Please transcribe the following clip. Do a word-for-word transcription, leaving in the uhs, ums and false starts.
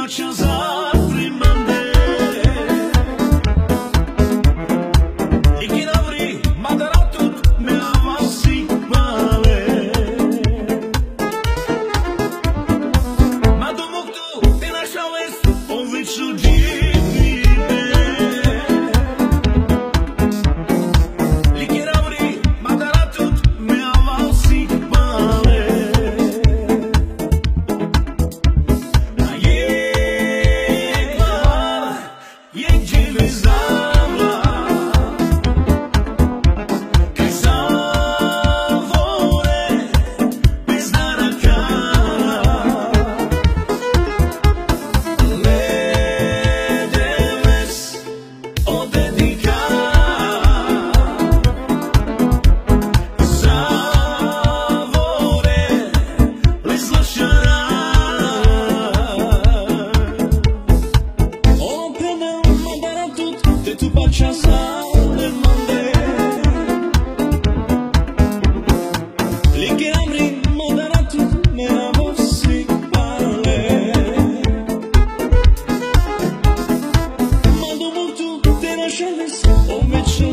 pača zaprimande I kinavri madaratut me avasi male Ma domoktu te našales odličnu dživite I kinavri madaratut me avasi male Tu pača sale mande Like amri moderatut me avossi male Ma domoktu te našales o večer